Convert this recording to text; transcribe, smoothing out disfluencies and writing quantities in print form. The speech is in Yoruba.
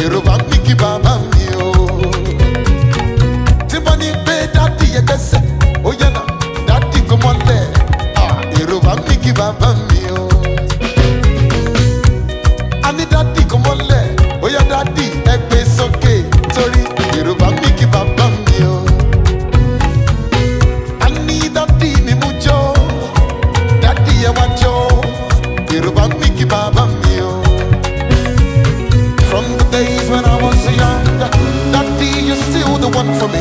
èrò bá mi kí bàbá mi o. Tí bá ní pé dádì yẹ gbẹ́sẹ̀, ó yẹ nà dádì kò mọ́lẹ̀. Èrò bá mi kí bàbá mi o. A ní dádì kò mọ́lẹ̀, ó yẹ dádì ẹ gbé sókè torí èrò bá mi kí bàbá mi o. A ní dádì mi mú jó, dádì yẹ wá jó, èrò bá mi kí bàbá mi o. From the days when I was young, Daddy, you're still the one for me.